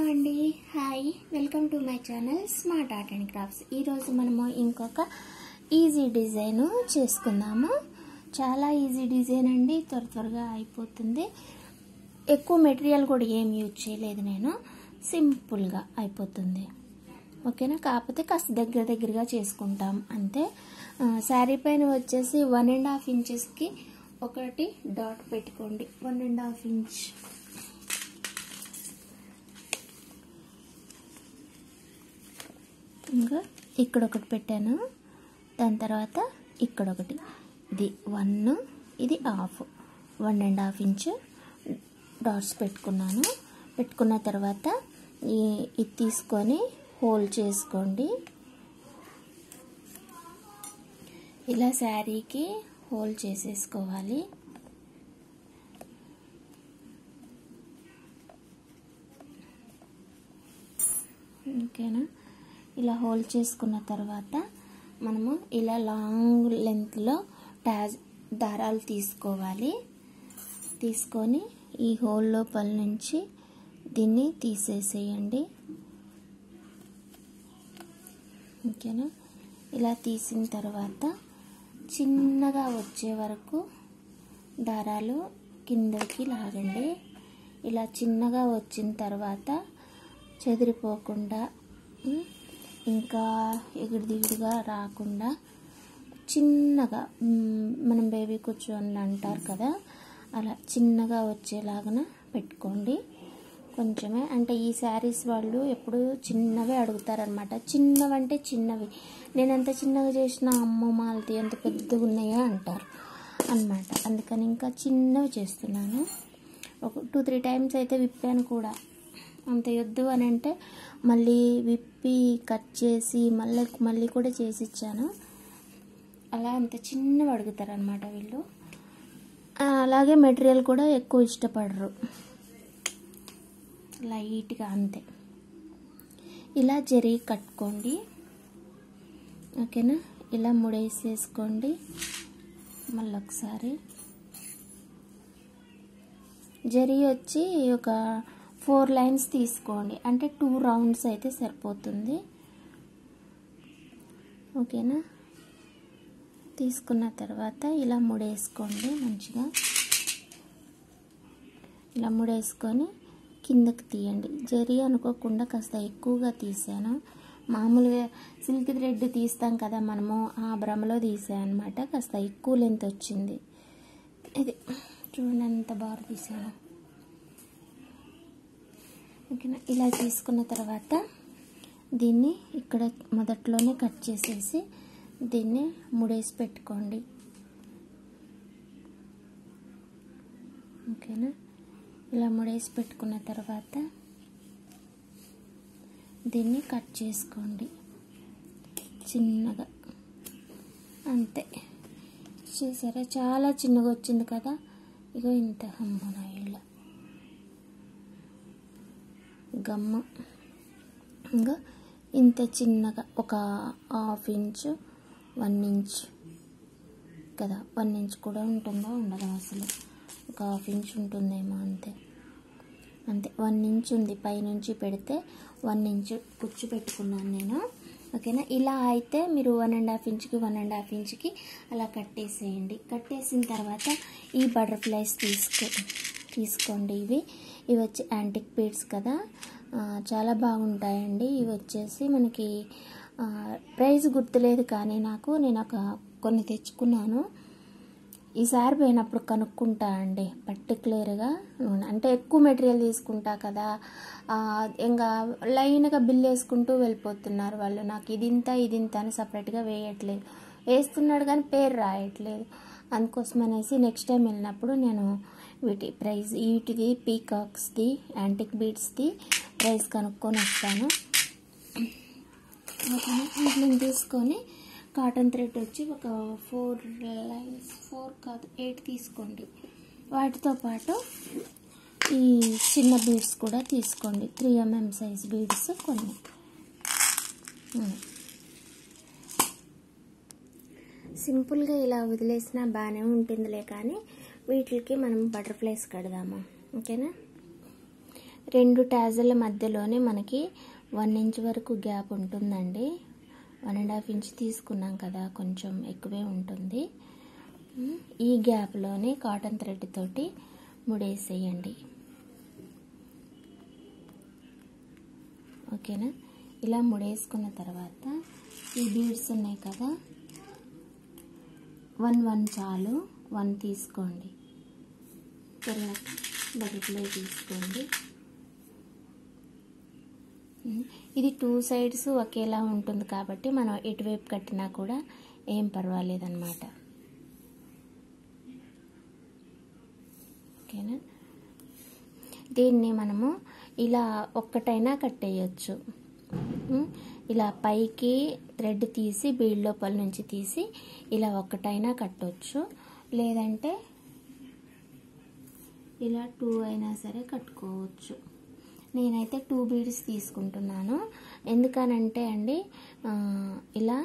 అండి, hi, welcome to my channel smart art and crafts. ఈరోజు మనము ఇంకొక ఈజీ డిజైన్ చేసుకుందాము. చాలా ఈజీ డిజైన్ అండి, త్వరగా అయిపోతుంది. ఎక్కువ మెటీరియల్ కూడా ఏం యూజ్ చేయలేదు నేను, సింపుల్గా అయిపోతుంది. ఓకేనా, కాకపోతే కాస్త దగ్గరగా చేసుకుంటాం అంతే. శారీ పైన వచ్చేసి 1.5 ఇంచెస్కి ఒకటి డాట్ పెట్టుకోండి. 1.5 ఇంచ్ ఇంకా ఇక్కడ ఒకటి పెట్టాను, దాని తర్వాత ఇక్కడ ఒకటి, ఇది 1, ఇది హాఫ్, 1.5 ఇంచ్ డాట్స్ పెట్టుకున్నాను. పెట్టుకున్న తర్వాత ఇది తీసుకొని హోల్డ్ చేసుకోండి. ఇలా శారీకి హోల్డ్ చేసేసుకోవాలి. ఓకేనా, ఇలా హోల్డ్ చేసుకున్న తర్వాత మనము ఇలా లాంగ్ లెంత్లో దారాలు తీసుకోవాలి. తీసుకొని ఈ హోల్ లోపల నుంచి దీన్ని తీసేసేయండి. ఓకేనా, ఇలా తీసిన తర్వాత చిన్నగా వచ్చే వరకు దారాలు కిందకి లాగండి. ఇలా చిన్నగా వచ్చిన తర్వాత చెదిరిపోకుండా, ఇంకా ఎగురుదిగురుగా రాకుండా చిన్నగా, మనం బేబీ కూర్చొని అంటారు కదా, అలా చిన్నగా వచ్చేలాగా పెట్టుకోండి. కొంచెమే అంటే ఈ శారీస్ వాళ్ళు ఎప్పుడు చిన్నవే అడుగుతారనమాట. చిన్నవంటే చిన్నవి, నేను ఎంత చిన్నగా చేసినా అమ్మో మాలతి ఎంత పెద్దగా ఉన్నాయా అంటారు అన్నమాట. అందుకని ఇంకా చిన్నవి చేస్తున్నాను. ఒక 2-3 టైమ్స్ అయితే విప్పాను కూడా. అంత వద్దు అని అంటే మళ్ళీ విప్పి కట్ చేసి మళ్ళీ కూడా చేసి ఇచ్చాను. అలా అంత చిన్నవి అడుగుతారు అనమాట వీళ్ళు. అలాగే మెటీరియల్ కూడా ఎక్కువ ఇష్టపడరు, లైట్గా అంతే. ఇలా జరీ కట్టుకోండి. ఓకేనా, ఇలా ముడేసేసుకోండి. మళ్ళీ ఒకసారి జరీ వచ్చి ఒక 4 లైన్స్ తీసుకోండి, అంటే 2 రౌండ్స్ అయితే సరిపోతుంది. ఓకేనా, తీసుకున్న తర్వాత ఇలా ముడేసుకోండి. మంచిగా ఇలా ముడేసుకొని కిందకి తీయండి. జరీ అనుకోకుండా కాస్త ఎక్కువగా తీసాను. మామూలుగా సిల్క్ థ్రెడ్ తీస్తాం కదా మనము, ఆ భ్రమలో తీసాను అనమాట. కాస్త ఎక్కువ లెంత్ వచ్చింది. ఇది చూడండి ఎంత బాగా తీసాను. ఓకేనా, ఇలా తీసుకున్న తర్వాత దీన్ని ఇక్కడ మొదట్లోనే కట్ చేసేసి దీన్ని ముడేసి పెట్టుకోండి. ఓకేనా, ఇలా ముడేసి పెట్టుకున్న తర్వాత దీన్ని కట్ చేసుకోండి చిన్నగా, అంతే. చూసారా, చాలా చిన్నగా వచ్చింది కదా. ఇగో ఇంత హమ్మన ఇలా గమ్ము, ఇంకా ఇంత చిన్నగా ఒక 1/2 ఇంచ్, 1 ఇంచ్ కదా. 1 ఇంచ్ కూడా ఉంటుందో ఉండదో అసలు, ఒక 1/2 ఇంచ్ ఉంటుందేమో, అంతే 1 ఇంచ్ ఉంది. పైనుంచి పెడితే 1 ఇంచ్ కుచ్చు పెట్టుకున్నాను నేను. ఓకేనా, ఇలా అయితే మీరు 1.5 ఇంచ్కి 1.5 ఇంచ్కి అలా కట్టేసేయండి. కట్టేసిన తర్వాత ఈ బటర్ఫ్లైస్ తీసుకోండి. ఇవి వచ్చి యాంటిక్ బీడ్స్ కదా, చాలా బాగుంటాయండి. ఇవి వచ్చేసి మనకి ప్రైస్ గుర్తులేదు కానీ నేను కొన్ని తెచ్చుకున్నాను. ఈసారి పోయినప్పుడు కనుక్కుంటా అండి పర్టికులర్గా. అంటే ఎక్కువ మెటీరియల్ తీసుకుంటా కదా, ఇంకా లైన్గా బిల్ వేసుకుంటూ వెళ్ళిపోతున్నారు వాళ్ళు. నాకు ఇది ఇంత అని సపరేట్గా వేయట్లేదు, వేస్తున్నాడు కానీ పేరు రాయట్లేదు. అందుకోసం అనేసి నెక్స్ట్ టైం వెళ్ళినప్పుడు నేను వీటి ప్రైస్, వీటిది పీకాక్స్ది యాంటిక్ బీడ్స్ది ప్రైస్ కనుక్కొని వస్తాను. వీటిని తీసుకొని కాటన్ థ్రెడ్ వచ్చి ఒక 4 లైన్స్, 4 కాదు 8 తీసుకోండి. వాటితో పాటు ఈ చిన్న బీడ్స్ కూడా తీసుకోండి. 3 mm సైజ్ బీడ్స్ కొన్ని. సింపుల్గా ఇలా వదిలేసినా బాగానే ఉంటుందిలే, కానీ వీటికి మనం బటర్ఫ్లైస్ కడదాము. ఓకేనా, రెండు టాజుల మధ్యలోనే మనకి 1 ఇంచ్ వరకు గ్యాప్ ఉంటుందండి. 1.5 ఇంచ్ తీసుకున్నాం కదా, కొంచెం ఎక్కువే ఉంటుంది. ఈ గ్యాప్లోనే కాటన్ థ్రెడ్ తోటి ముడేసేయండి. ఓకేనా? ఇలా ముడేసుకున్న తర్వాత ఈ బీడ్స్ ఉన్నాయి కదా, 1 చాలు, 1 తీసుకోండి. తర్వాత బటర్ఫ్లై తీసుకోండి. ఇది 2 సైడ్స్ ఒకేలా ఉంటుంది కాబట్టి మనం ఎటువైపు కట్టినా కూడా ఏం పర్వాలేదన్నమాట. ఓకేనా? దీన్ని మనము ఇలా ఒక్కటైనా కట్టేయచ్చు. ఇలా పైకి థ్రెడ్ తీసి బీడ్ లోపల నుంచి తీసి ఇలా ఒక్కటైనా కట్టవచ్చు, లేదంటే ఇలా 2 అయినా సరే కట్టుకోవచ్చు. నేనైతే 2 బీడ్స్ తీసుకుంటున్నాను. ఎందుకనంటే అండి, ఇలా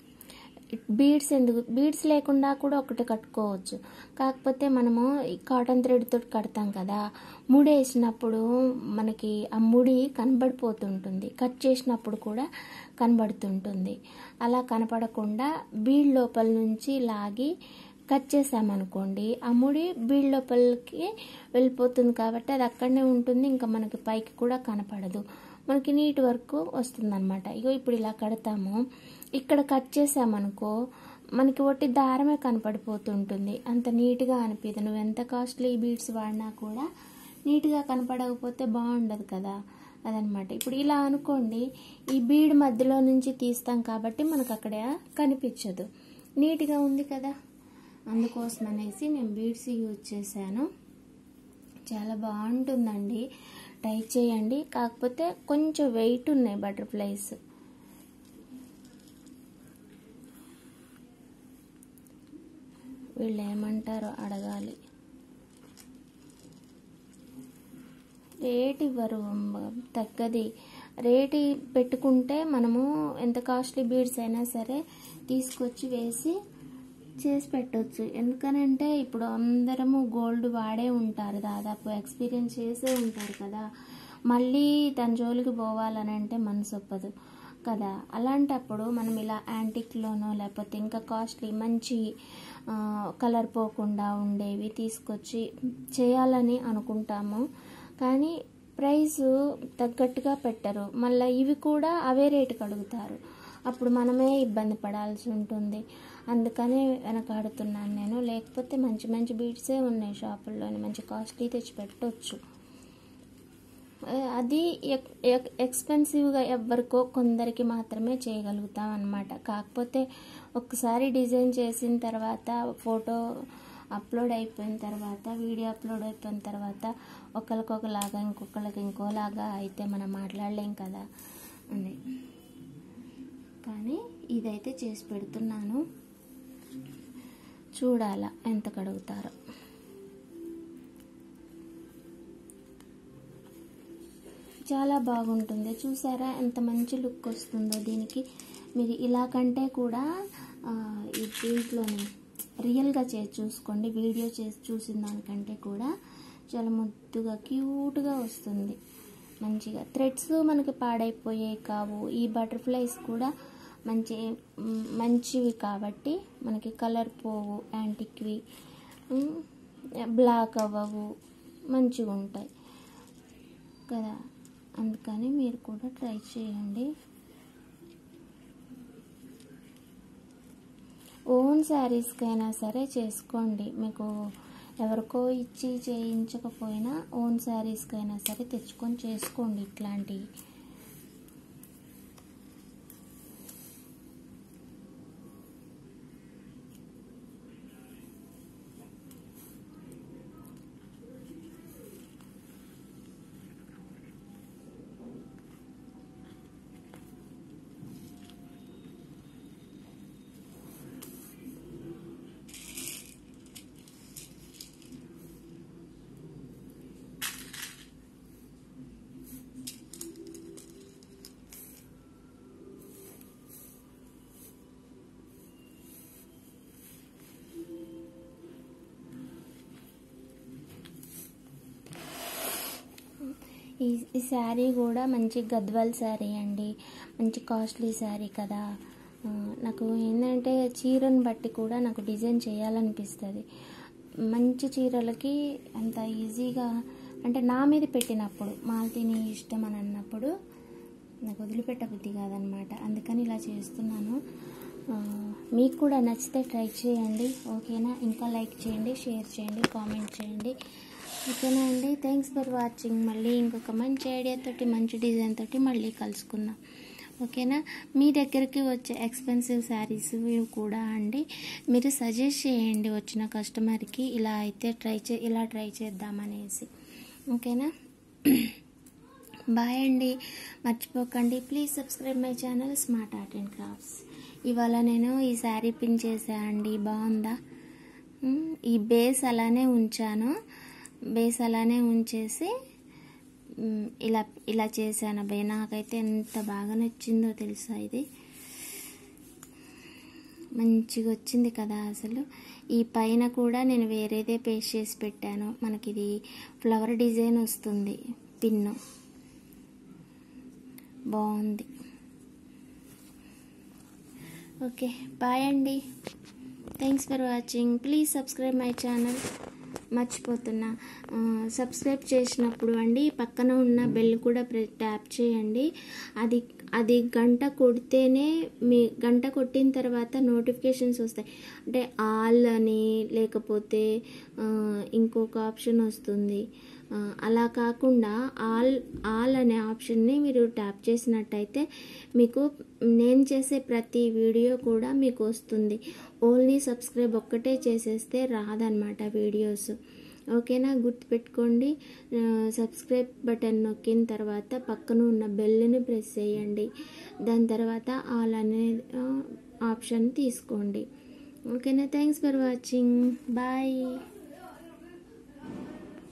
బీడ్స్ లేకుండా కూడా ఒకటి కట్టుకోవచ్చు. కాకపోతే మనము కాటన్ థ్రెడ్ తోటి కడతాం కదా, ముడేసినప్పుడు మనకి ఆ ముడి కనబడిపోతుంటుంది, కట్ చేసినప్పుడు కూడా కనబడుతుంటుంది. అలా కనపడకుండా బీడ్ లోపల నుంచి లాగి కట్ చేసామనుకోండి, ఆ ముడి బీడ్ లోపలికి వెళ్ళిపోతుంది కాబట్టి అది అక్కడనే ఉంటుంది, ఇంకా మనకి పైకి కూడా కనపడదు, మనకి నీట్ వర్క్ వస్తుందన్నమాట. ఇగో ఇప్పుడు ఇలా కడతాము, ఇక్కడ కట్ చేసామనుకో మనకి ఒట్టి దారమే కనపడిపోతుంటుంది, అంత నీట్గా అనిపిదు. నువ్వు ఎంత కాస్ట్లీ బీడ్స్ వాడినా కూడా నీట్గా కనపడకపోతే బాగుండదు కదా, అదనమాట. ఇప్పుడు ఇలా అనుకోండి, ఈ బీడ్ మధ్యలో నుంచి తీస్తాం కాబట్టి మనకు అక్కడ కనిపించదు, నీట్గా ఉంది కదా. అందుకోసం అనేసి నేను బీడ్స్ యూజ్ చేశాను. చాలా బాగుంటుందండి, ట్రై చేయండి. కాకపోతే కొంచెం వెయిట్ ఉన్నాయి బటర్ఫ్లైస్. వీళ్ళు ఏమంటారో అడగాలి. రేట్ ఇవ్వరు, తగ్గది రేట్ పెట్టుకుంటే మనము ఎంత కాస్ట్లీ బీడ్స్ అయినా సరే తీసుకొచ్చి వేసి చేసి పెట్టవచ్చు. ఎందుకనంటే ఇప్పుడు అందరము గోల్డ్ వాడే ఉంటారు, దాదాపు ఎక్స్పీరియన్స్ చేసే ఉంటారు కదా, మళ్ళీ దాని జోలికి పోవాలని అంటే మనసు ఒప్పదు కదా. అలాంటప్పుడు మనం ఇలా యాంటిక్లోనో లేకపోతే ఇంకా కాస్ట్లీ మంచి కలర్ పోకుండా ఉండేవి తీసుకొచ్చి చేయాలని అనుకుంటాము, కానీ ప్రైస్ తగ్గట్టుగా పెట్టరు. మళ్ళీ ఇవి కూడా అవే రేటుకి అడుగుతారు, అప్పుడు మనమే ఇబ్బంది పడాల్సి ఉంటుంది. అందుకనే వెనకాడుతున్నాను నేను. లేకపోతే మంచి మంచి బీడ్సే ఉన్నాయి షాపుల్లోని, మంచి కాస్ట్లీ తెచ్చి పెట్టవచ్చు. అది ఎక్స్పెన్సివ్గా ఎవరికో కొందరికి మాత్రమే చేయగలుగుతాం అన్నమాట. కాకపోతే ఒకసారి డిజైన్ చేసిన తర్వాత, ఫోటో అప్లోడ్ అయిపోయిన తర్వాత, వీడియో అప్లోడ్ అయిపోయిన తర్వాత ఒకరికొకలాగా ఇంకొకరికి ఇంకోలాగా అయితే మనం మాట్లాడలేం కదా అని. కానీ ఇదైతే చేసి పెడుతున్నాను, చూడాలా ఎంత కడుగుతారో. చాలా బాగుంటుంది, చూసారా ఎంత మంచి లుక్ వస్తుందో దీనికి. మీరు ఇలా కంటే కూడా ఈ దీంట్లోనే రియల్గా చేసి చూసుకోండి, వీడియో చేసి చూసిన దానికంటే కూడా చాలా ముద్దుగా క్యూట్గా వస్తుంది మంచిగా. థ్రెడ్స్ మనకి పాడైపోయాయి కావు, ఈ బటర్ఫ్లైస్ కూడా మంచివి కాబట్టి మనకి కలర్ పోవు, యాంటిక్వి బ్లాక్ అవ్వవు, మంచిగా ఉంటాయి కదా. అందుకని మీరు కూడా ట్రై చేయండి. ఓన్ శారీస్కైనా సరే చేసుకోండి, మీకు ఎవరికో ఇచ్చి చేయించకపోయినా ఓన్ శారీస్కైనా సరే తెచ్చుకొని చేసుకోండి ఇట్లాంటివి. ఈ శారీ కూడా మంచి గద్వాల్ శారీ అండి, మంచి కాస్ట్లీ శారీ కదా. నాకు ఏంటంటే చీరను బట్టి కూడా నాకు డిజైన్ చేయాలనిపిస్తుంది. మంచి చీరలకి అంత ఈజీగా అంటే నా మీద పెట్టినప్పుడు మాల్తీని ఇష్టం అని అన్నప్పుడు నాకు వదిలిపెట్టబుద్ధి కాదనమాట. అందుకని ఇలా చేస్తున్నాను. మీకు కూడా నచ్చితే ట్రై చేయండి, ఓకేనా. ఇంకా లైక్ చేయండి, షేర్ చేయండి, కామెంట్ చేయండి, ఓకేనా అండి. Thanks for watching. మళ్ళీ ఇంకొక మంచి ఐడియా తోటి మంచి డిజైన్ తోటి మళ్ళీ కలుసుకుందాం, ఓకేనా. మీ దగ్గరికి వచ్చే ఎక్స్పెన్సివ్ శారీస్ కూడా అండి మీరు సజెస్ట్ చేయండి వచ్చిన కస్టమర్కి, ఇలా అయితే ఇలా ట్రై చేద్దామనేసి, ఓకేనా. బాయ్ అండి. మర్చిపోకండి, please subscribe my channel smart art and crafts. ఇవాళ నేను ఈ శారీ పిన్ చేసా అండి, బాగుందా. ఈ బేస్ అలానే ఉంచాను, బేస్ అలానే ఉంచేసి ఇలా చేశాను అబ్బాయి. నాకైతే ఎంత బాగా నచ్చిందో తెలుసా, ఇది మంచిగా వచ్చింది కదా అసలు. ఈ పైన కూడా నేను వేరేదే పేస్ట్ చేసి పెట్టాను, మనకి ఇది ఫ్లవర్ డిజైన్ వస్తుంది పిన్ను, బాగుంది. ఓకే బాయ్ అండి. Thanks for watching. Please subscribe my channel. మర్చిపోతున్నా, సబ్స్క్రైబ్ చేసినప్పుడు అండి పక్కన ఉన్న బెల్ కూడా ట్యాప్ చేయండి. అది గంట కొడితేనే మీ గంట కొట్టిన తర్వాత నోటిఫికేషన్స్ వస్తాయి. అంటే ఆల్ అని లేకపోతే ఇంకొక ఆప్షన్ వస్తుంది. అలా కాకుండా ఆల్ అనే ఆప్షన్ని మీరు ట్యాప్ చేసినట్టయితే మీకు నేను చేసే ప్రతి వీడియో కూడా మీకు వస్తుంది. ఓన్లీ సబ్స్క్రైబ్ ఒక్కటే చేసేస్తే రాదన్నమాట వీడియోస్, ఓకేనా. గుర్తుపెట్టుకోండి, సబ్స్క్రైబ్ బటన్ నొక్కిన తర్వాత పక్కన ఉన్న బెల్ని ప్రెస్ చేయండి, దాని తర్వాత ఆల్ అనే ఆప్షన్ తీసుకోండి, ఓకేనా. Thanks for watching. బాయ్.